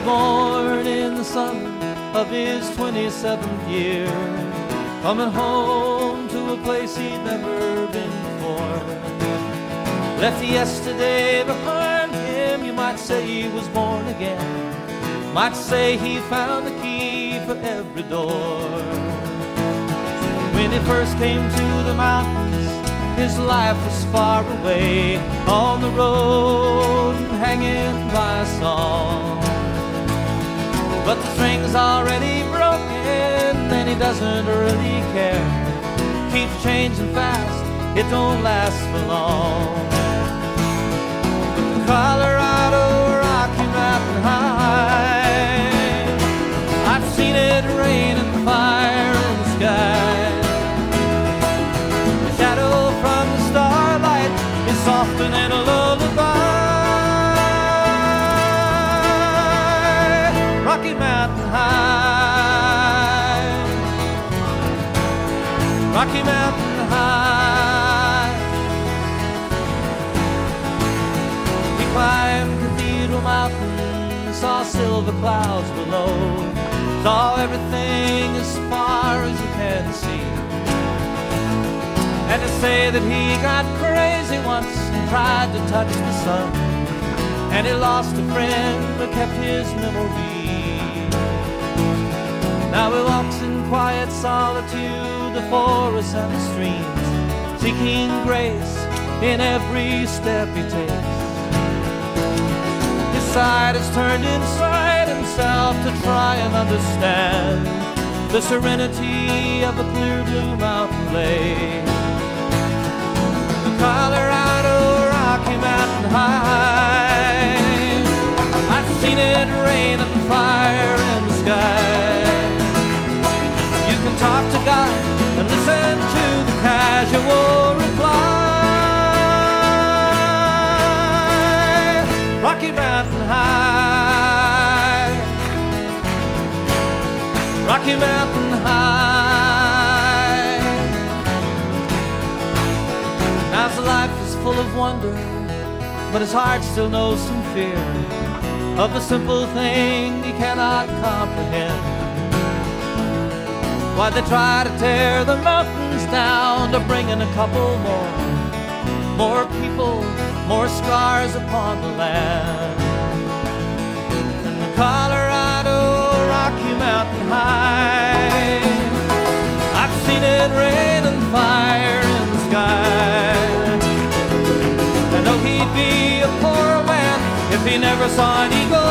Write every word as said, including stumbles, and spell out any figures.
born in the summer of his twenty-seventh year, coming home to a place he'd never been before. Left yesterday behind him, you might say he was born again, might say he found the key for every door. When he first came to the mountains, his life was far away, on the road and hanging by a song. But the string's already broken and he doesn't really care. Keeps changing fast, it don't last for long. The Colorado Rocky Mountain High, I've seen it rain and fire in the sky. The shadow from the starlight is softer than a lullaby. Rocky Mountain High, Rocky Mountain High. He climbed Cathedral Mountain, saw silver clouds below, saw everything as far as you can see. And to say that he got crazy once and tried to touch the sun, and he lost a friend but kept his memory. Now he walks in quiet solitude, the forests and the streams, seeking grace in every step he takes. His side is turned inside himself to try and understand the serenity of a clear blue mountain lake. The Colorado Rocky Mountain High, I've seen it rain and fire in the sky. You can talk to God and listen to the casual reply. Rocky Mountain High, Rocky Mountain High. Now his life is full of wonder, but his heart still knows some fear of a simple thing he cannot comprehend. Why they try to tear the mountains down to bring in a couple more, more people, more scars upon the land. And the Colorado Rocky Mountain High, I've seen it rain and fire in the sky. I know he'd be a poor man if he never saw an eagle